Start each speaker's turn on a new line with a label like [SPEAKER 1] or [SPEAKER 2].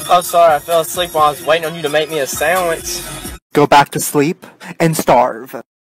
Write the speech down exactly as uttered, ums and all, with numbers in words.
[SPEAKER 1] Oh, sorry, I fell asleep while I was waiting on you to make me a sandwich.
[SPEAKER 2] Go back to sleep and starve.